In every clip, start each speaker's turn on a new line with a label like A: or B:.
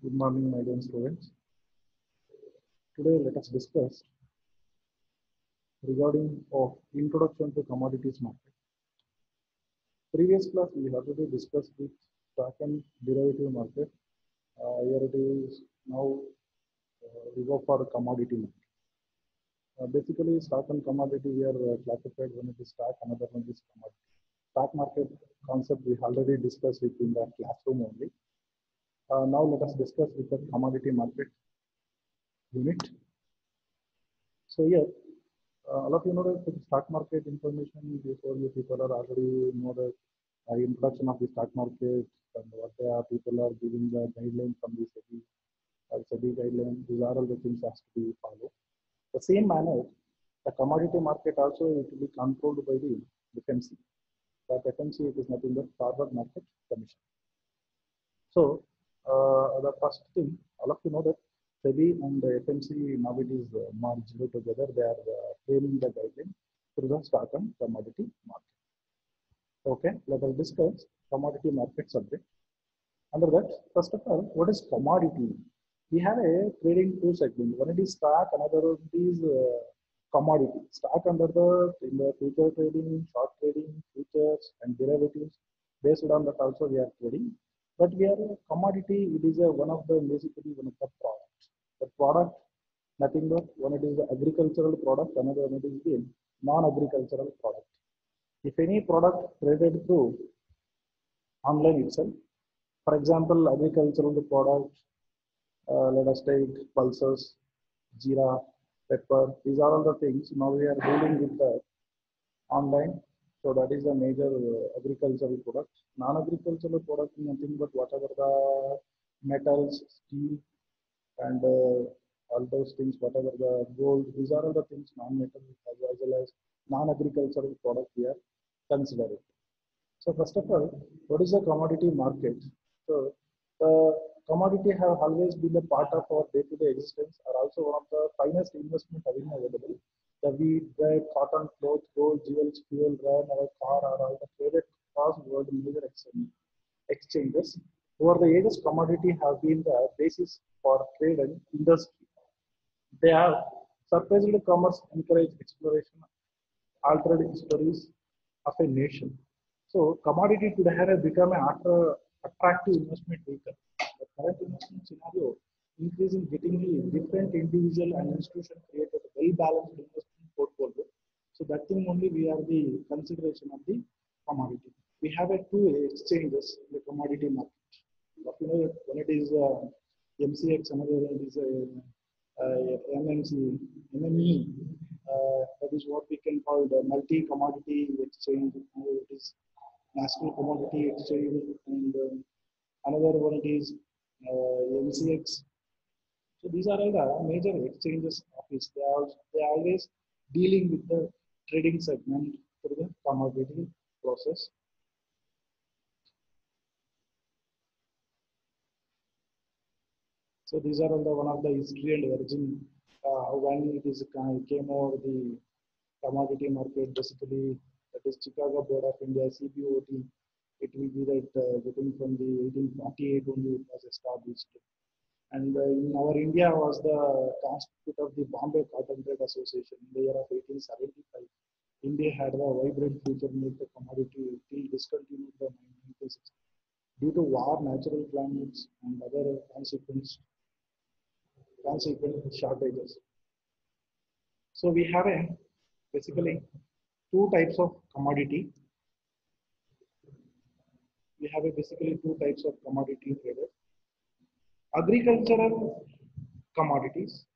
A: Good morning, my dear students. Today, let us discuss regarding of introduction to commodities market. Previous class, we already discussed the stock and derivative market. Here it is now we go for commodity market. Basically, stock and commodity we are classified. One is stock, another one is commodity. Stock market concept we already discussed it in the classroom only. Now let us discuss with the commodity market unit. So here, all of you know that the stock market information before you people are already know the introduction of the stock market and what they are. People are giving the guidelines from the SEBI guidelines. These are all the things has to be followed. The same manner, the commodity market also it will be controlled by the FMC. That FMC it is nothing but Forward Market Commission. So the first thing, all of you know that SEBI and the FMC now it is merged together. They are framing the guideline through the stock and commodity market. Okay, let us discuss commodity market subject. Under that, first of all, what is commodity? We have a trading two segment. One is stock, another is commodity. Stock under in the future trading, short trading, futures and derivatives. Based on that also we are trading. But we are a commodity. It is one of the basically one of the products. The product, nothing but one it is the agricultural product, another one it is the non-agricultural product. If any product traded through online itself, for example, agricultural products, let us take pulses, jeera, pepper. These are all the things. Now we are dealing with the online. So that is a major agricultural product. Non-agricultural product is nothing but whatever the metals, steel, and all those things, whatever the gold. These are all the things non-metal as well as non-agricultural product we are considering. So first of all, what is the commodity market? So the commodity have always been a part of our day-to-day existence, are also one of the finest investment available. The wheat, bread, cotton, clothes, gold, jewels, fuel, run, our car are all the traded across world major exchanges. Over the ages, commodity have been the basis for trade and industry. They have surprised commerce, encouraged exploration, altered histories of a nation. So commodity today have become an attractive investment vehicle. The current investment scenario increasing getting different individual and institution created a well-balanced investment portfolio. So that thing only we are the consideration of the commodity. We have a two exchanges in the commodity market. But you know, when it is MCX, another one is MMC, MME. That is what we can call the multi-commodity exchange. It is National Commodity Exchange, and another one is MCX. So these are all the major exchanges office. They are always dealing with the trading segment through the commodity process. So these are all the one of the history and origin when it is came over the commodity market. Basically, that is Chicago Board of India (CBOT). It will be that getting from the 1848 only it was established. And in our India was the constitute of the Bombay Cotton Trade Association in the year of 1875. India had a vibrant future make the commodity till discontinued the 1960s. Due to war, natural climates, and other consequent shortages. So we have basically two types of commodity. We have basically two types of commodity traded. Agricultural commodities.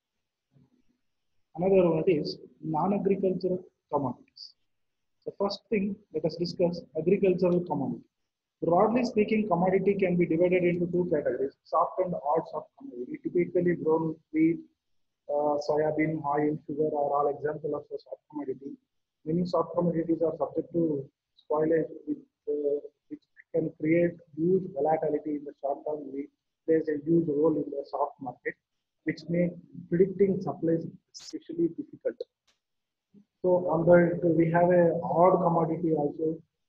A: Another one is non-agricultural commodities. The first thing, let us discuss agricultural commodity. Broadly speaking, commodity can be divided into two categories: soft and hard soft commodity. Typically grown wheat, soybean, oil, sugar are all examples of the soft commodity. Many soft commodities are subject to spoilage, which can create huge volatility in the short term. Plays a huge role in the soft market, which makes predicting supplies especially difficult. So on the we have a hard commodity also.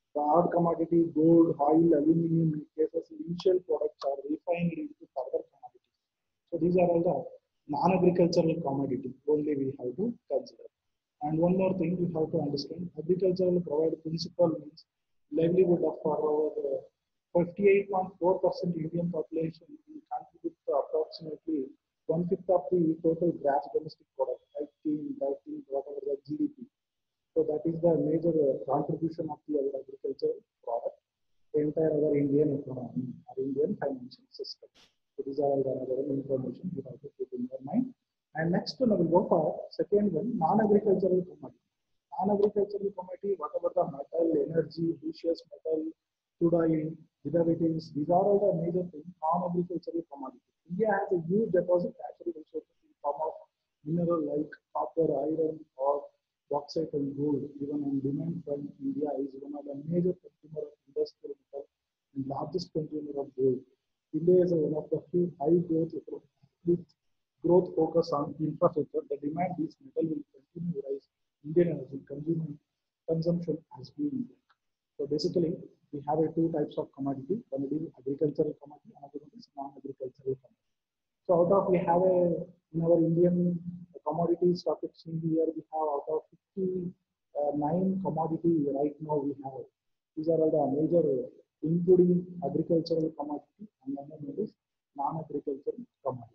A: The hard commodity, gold, oil, aluminum, in cases, initial products are refined into further commodities. So these are all the non-agricultural commodity only we have to consider. And one more thing we have to understand, agricultural provide principal means livelihood of for our 58.4% Indian population will contribute to approximately one-fifth of the total gross domestic product, 18, 13, whatever the GDP. So that is the major contribution of the our agriculture product, the entire our Indian economy, our Indian financial system. So these are all the other information you have to keep in your mind. And next one, I will go for second one, non-agricultural commodity. Non-agricultural commodity, whatever the metal, energy, precious metal, crude oil, derivatives, these are all the major things, non-agricultural commodity. India has a huge deposit natural resources in form of mineral like copper, iron, or bauxite and gold, even on demand from India, is one of the major consumer of industrial metal and largest consumer of gold. India is one of the few high growth with growth focus on infrastructure. The demand this metal will continue to rise. Indian energy consumption has been. So basically, we have two types of commodity. One is agricultural commodity, another one is non-agricultural commodity. So out of we have a in our Indian commodity stock exchange here we have out of 59 commodity right now we have. These are all the major including agricultural commodity and then is non-agricultural commodity.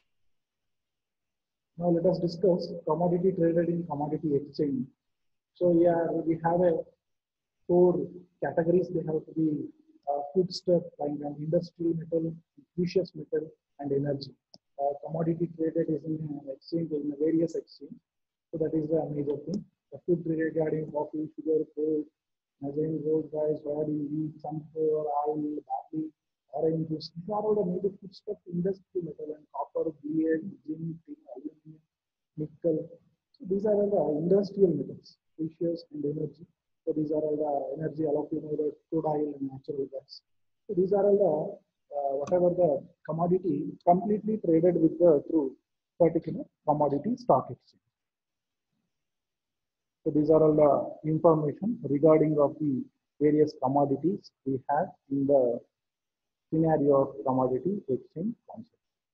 A: Now let us discuss commodity traded in commodity exchange. So here we have a four categories. They have to be foodstuff, like an industrial metal, precious metal, and energy. Commodity traded is in an exchange, in various exchange. So that is the major thing. The food regarding coffee, sugar, coal, again gold rice, soybean, wheat, sunflower, oil, barley, orange juice. These are all the major foodstuff, industrial metal, and copper, lead, zinc, tin, aluminum, nickel. So these are all the industrial metals, precious and energy. So these are all the energy, all of you know the crude oil and natural gas. So these are all the whatever the commodity completely traded with the through particular commodity stock exchange. So these are all the information regarding of the various commodities we have in the scenario of commodity exchange concept.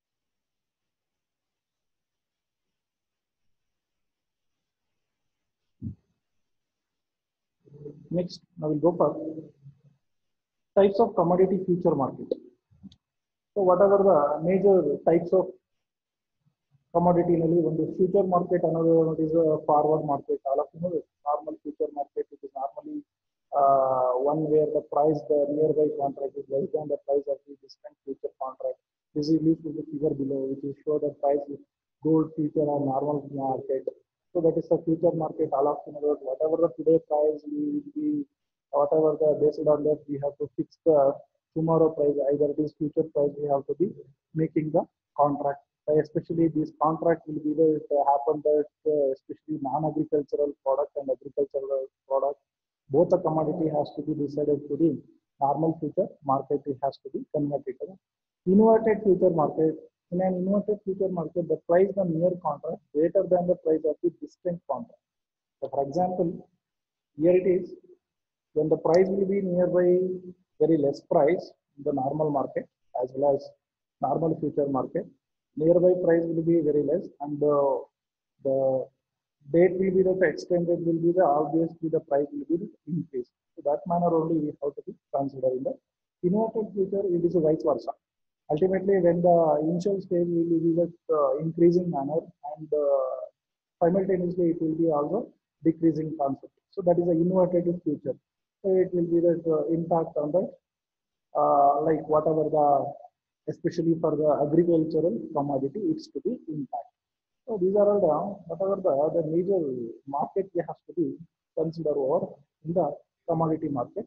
A: Next, I will go for types of commodity future market. So whatever the major types of commodity one is future market, another one is a forward market. All of you know normal future market, it is normally one where the price, the nearby contract is less than the price of the distant future contract. This is used to the figure below, which is show the price with gold future or normal market. So that is the future market. All of you know whatever the today price we will be, whatever the based on that we have to fix the tomorrow price. Either it is future price, we have to be making the contract. Especially this contract will be the happen that especially non-agricultural product and agricultural product, both the commodity has to be decided to the normal future market. It has to be converted to inverted future market. In an inverted future market, the price of near contract greater than the price of the distant contract. So for example, here it is when the price will be nearby very less price in the normal market as well as normal future market. Nearby price will be very less, and the date will be the extended will be the obviously the price will be increased. So that manner only we have to be considered in the inverted future. It is a vice versa. Ultimately, when the initial stage will be the increasing manner, and simultaneously it will be also decreasing concept. So that is a inverted future. So it will be the impact on the like whatever the especially for the agricultural commodity, it's to be impact. So these are all the whatever the major market we have to be considered over in the commodity market.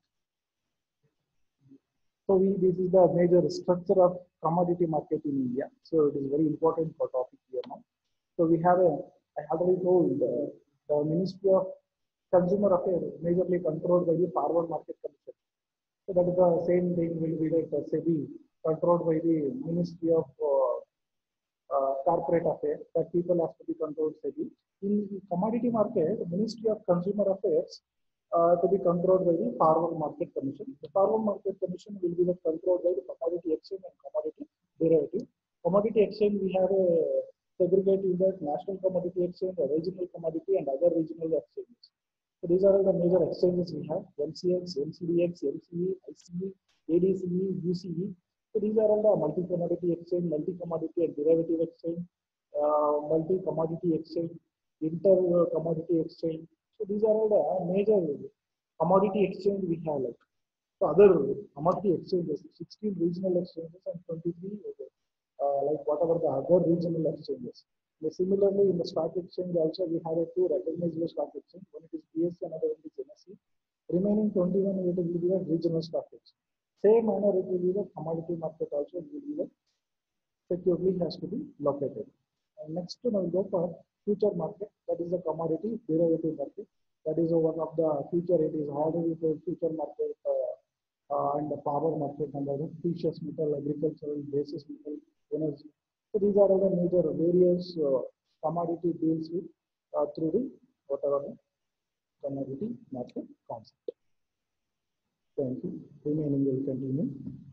A: So this is the major structure of commodity market in India. So it is very important for topic here now. So we have I already told the Ministry of Consumer Affairs majorly controlled by the Forward Market Commission. So that is the same thing will be like SEBI controlled by the Ministry of Corporate Affairs. That people have to be controlled SEBI. In the commodity market, the Ministry of Consumer Affairs to be controlled by the Forward Market Commission. The Forward Market Commission will be controlled by the Commodity Exchange and Commodity Derivative. Commodity Exchange, we have a segregate in that National Commodity Exchange, a Regional Commodity, and other regional exchanges. So these are all the major exchanges we have: MCX, MCDX, MCE, ICE, ADCE, UCE. So these are all the multi-commodity exchange, multi-commodity and derivative exchange, multi-commodity exchange, inter-commodity exchange. So these are all the major commodity exchange we have. Like so other commodity exchanges, 16 regional exchanges and 23 like whatever the other regional exchanges. Similarly, in the stock exchange also we have two recognized stock exchange. One is BSE, another one is NSE. Remaining 21 it will be the regional stock exchange. Same manner it will be the commodity market also will be the securely has to be located. And next now we go for future market, that is the commodity derivative market. That is one of the future, it is already the future market and the power market and the precious metal, agricultural, basis metal, energy. So these are all the major various commodity deals with through the whatever the commodity market concept. Thank you. Remaining will continue.